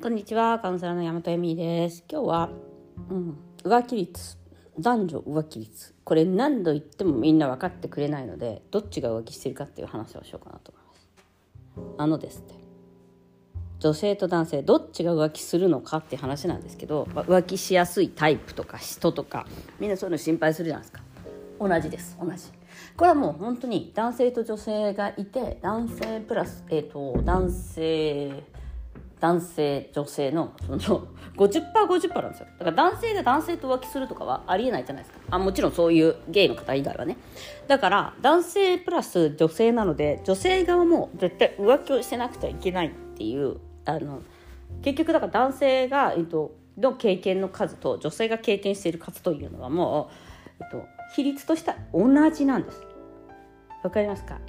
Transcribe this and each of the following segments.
こんにちは、カウンセラーの大和恵美です。今日は、浮気率、男女浮気率、これ何度言ってもみんな分かってくれないので、どっちが浮気してるかっていう話をしようかなと思います。ですね、女性と男性どっちが浮気するのかっていう話なんですけど、浮気しやすいタイプとか人とかみんなそういうの心配するじゃないですか。同じです。これはもう本当に男性と女性がいて、男性プラス、男性女性のその 50%50% なんですよ。だから男性が男性と浮気するとかはありえないじゃないですか。もちろんそういうゲイの方以外はね。だから男性プラス女性なので、女性側も絶対浮気をしてなくてはいけないっていう、結局だから男性が、の経験の数と女性が経験している数というのはもう、比率としては同じなんです。わかりますか？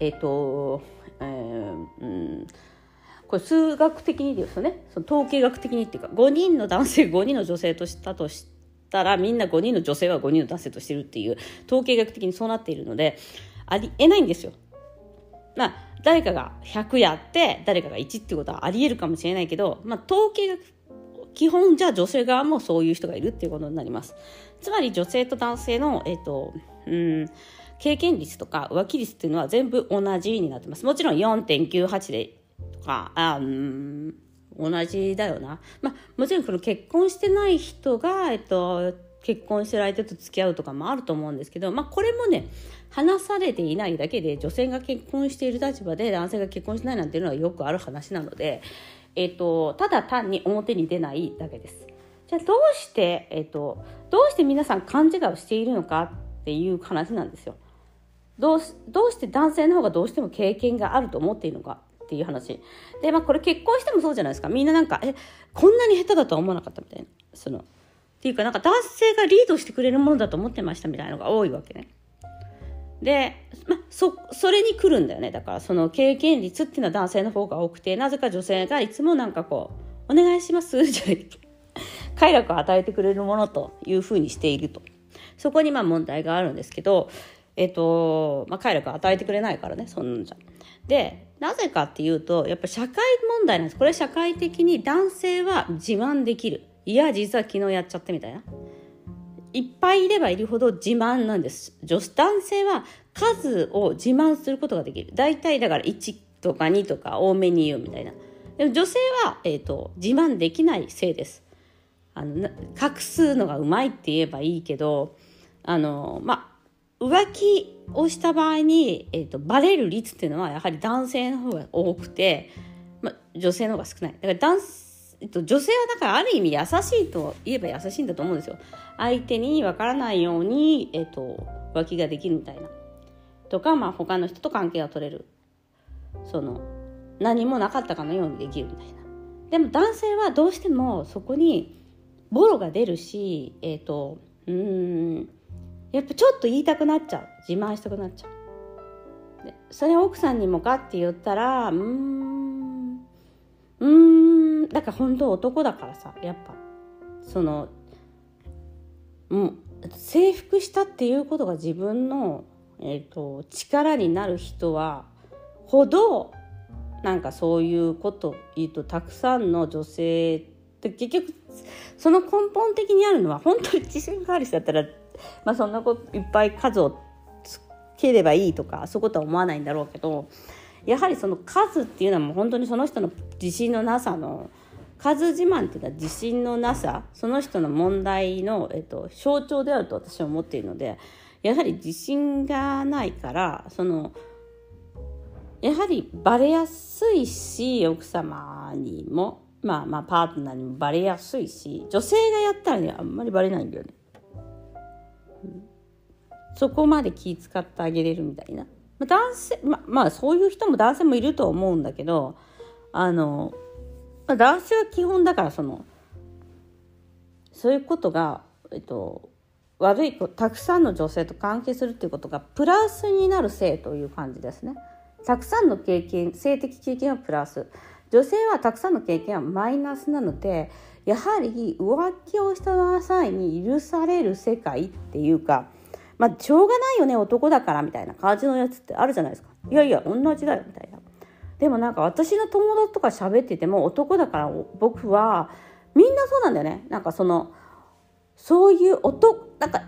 これ数学的にですよね。その統計学的にっていうか、5人の男性5人の女性としたとしたら、みんな5人の女性は5人の男性としてるっていう統計学的にそうなっているので、ありえないんですよ。誰かが100やって誰かが1っていうことはありえるかもしれないけど、統計学基本じゃあ女性側もそういう人がいるっていうことになります。つまり女性と男性の経験率とか浮気率っていうのは全部同じになってます。もちろん 4.98 でとか同じだよな。もちろんこの結婚してない人が、結婚してる相手と付き合うとかもあると思うんですけど、これもね、話されていないだけで、女性が結婚している立場で男性が結婚しないなんていうのはよくある話なので、ただ単に表に出ないだけです。じゃあどうして皆さん勘違いをしているのかっていう話なんですよ。どうして男性の方がどうしても経験があると思っているのかっていう話で、これ結婚してもそうじゃないですか。みんなこんなに下手だとは思わなかったみたいな、っていうか男性がリードしてくれるものだと思ってましたみたいなのが多いわけね。で、それに来るんだよね。だからその経験率っていうのは男性の方が多くて、なぜか女性がいつもお願いしますじゃない快楽を与えてくれるものというふうにしていると。そこに問題があるんですけど、快楽を与えてくれないからね、そんなんじゃ。で、なぜかっていうと、やっぱ社会問題なんです。これ社会的に男性は自慢できる。いや、実は昨日やっちゃってみたいな。いっぱいいればいるほど自慢なんです。男性は数を自慢することができる。大体だから1とか2とか多めに言うみたいな。でも女性は、自慢できないせいです。隠すのがうまいって言えばいいけど、浮気をした場合に、バレる率っていうのはやはり男性の方が多くて、女性の方が少ない。だから女性はだからある意味優しいと言えば優しいんだと思うんですよ。相手に分からないように、浮気ができるみたいなとか、他の人と関係が取れる、何もなかったかのようにできるみたいな。でも男性はどうしてもそこにボロが出るし、やっぱちょっと言いたくなっちゃう、自慢したくなっちゃう。でそれを奥さんにもかって言ったらだから本当男だからさ、やっぱ征服したっていうことが自分の、力になる人はほどそういうこと言うと、たくさんの女性って結局その根本的にあるのは、本当に自信がある人だったら、そんなこといっぱい数をつければいいとかそういうことは思わないんだろうけど、やはりその数っていうのはもう本当にその人の自信のなさの、数自慢っていうのは自信のなさ、その人の問題の、象徴であると私は思っているので、やはり自信がないからやはりバレやすいし、奥様にもパートナーにもバレやすいし、女性がやったらね、あんまりバレないんだよね。そこまで気遣ってあげれるみたいな。男性そういう人も男性もいると思うんだけど、男性は基本だからそういうことが、悪いたくさんの女性と関係するっていうことがプラスになる性という感じですね。たくさんの性的経験はプラス、女性はたくさんの経験はマイナスなので、やはり浮気をした際に許される世界っていうか、しょうがないよね男だからみたいな感じのやつってあるじゃないですか。いやいや同じだよみたいな。 でもなんか私の友達とか喋ってても男だから僕はみんなそうなんだよね。なんかそういうなんか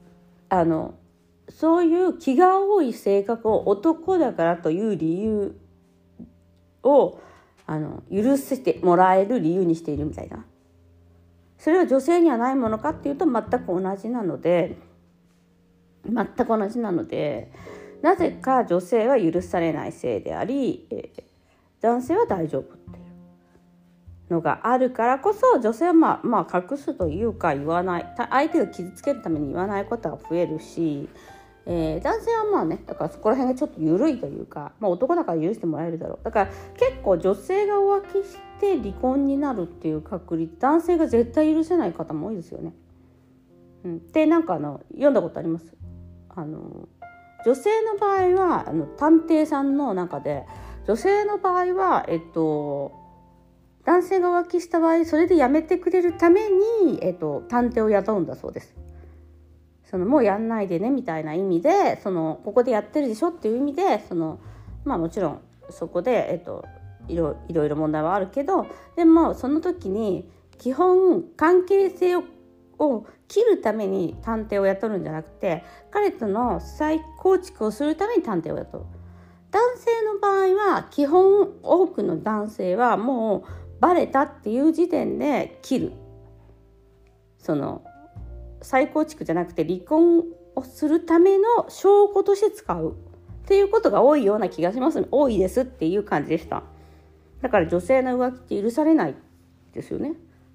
そういう気が多い性格を男だからという理由を許してもらえる理由にしているみたいな。それは女性にはないものかっていうと全く同じなので、なぜか女性は許されない性であり、男性は大丈夫っていうのがあるからこそ、女性はまあ隠すというか言わない、相手が傷つけるために言わないことが増えるし、男性はまあね、だからそこら辺がちょっと緩いというか、男だから許してもらえるだろう。だから結構女性が浮気して離婚になるっていう確率、男性が絶対許せない方も多いですよね。でなんか読んだことあります。女性の場合は探偵さんの中で、女性の場合は男性が浮気した場合、それでやめてくれるために探偵を雇うんだそうです。もうやんないでねみたいな意味で、ここでやってるでしょっていう意味で、もちろんそこでいろいろ問題はあるけど、でもその時に基本関係性を切るために探偵を雇うんじゃなくて、彼との再構築をするために探偵を雇う。男性の場合は基本多くの男性はもうバレたっていう時点で切る。再構築じゃなくて離婚をするための証拠として使うっていうことが多いような気がします。多いですっていう感じでした。だから女性の浮気って許されないですよね。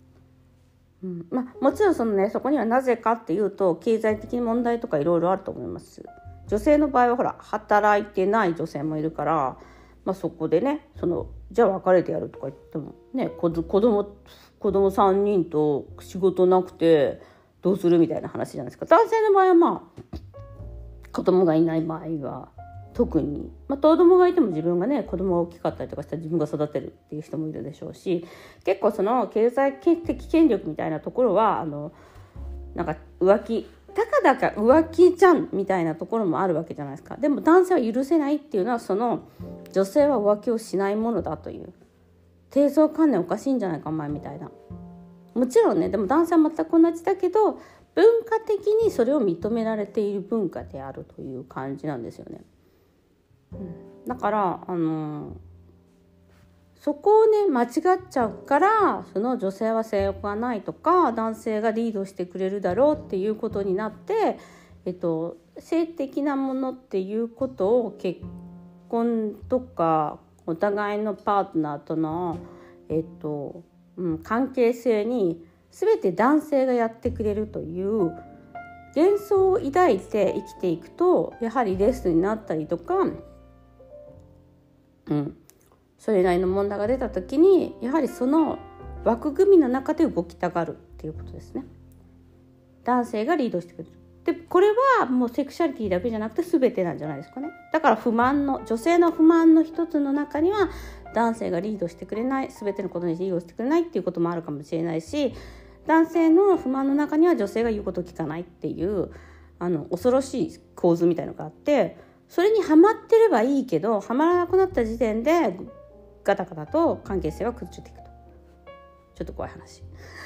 もちろんそこにはなぜかっていうと、経済的問題とかいろいろあると思います。女性の場合は働いてない女性もいるから、そこでねじゃあ別れてやるとか言ってもね、子供3人と仕事なくてどうするみたいな話じゃないですか。男性の場合は子供がいない場合は特に、子供がいても自分がね子供が大きかったりとかしたら自分が育てるっていう人もいるでしょうし、結構経済的権力みたいなところはなんか浮気たかだか浮気じゃんみたいなところもあるわけじゃないですか。でも男性は許せないっていうのは、女性は浮気をしないものだという低層観念おかしいんじゃないかお前みたいな。もちろんね、でも男性は全く同じだけど、文化的にそれを認められている文化であるという感じなんですよね。だからそこをね間違っちゃうから、女性は性欲がないとか男性がリードしてくれるだろうっていうことになって、性的なものっていうことを結婚とかお互いのパートナーとの関係性に全て男性がやってくれるという幻想を抱いて生きていくと、やはりレスになったりとか、それなりの問題が出た時にやはりその枠組みの中で動きたがるっていうことですね。男性がリードしてくれる。でこれはもうセクシャリティだけじゃなくて全てなんじゃないですかね。だから女性の不満の一つの中には、男性がリードしてくれない、全てのことにリードしてくれないっていうこともあるかもしれないし、男性の不満の中には女性が言うことを聞かないっていう恐ろしい構図みたいのがあって、それにはまってればいいけど、はまらなくなった時点でガタガタと関係性は崩れていくと。ちょっと怖い話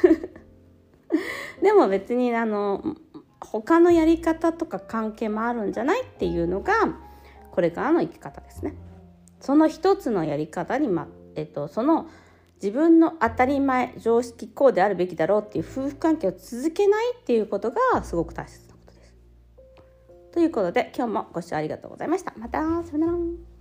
でも別に他のやり方とか関係もあるんじゃないっていうのがこれからの生き方ですね。その一つのやり方にその自分の当たり前常識こうであるべきだろうっていう夫婦関係を続けないっていうことがすごく大切なことです。ということで今日もご視聴ありがとうございました。またさよなら。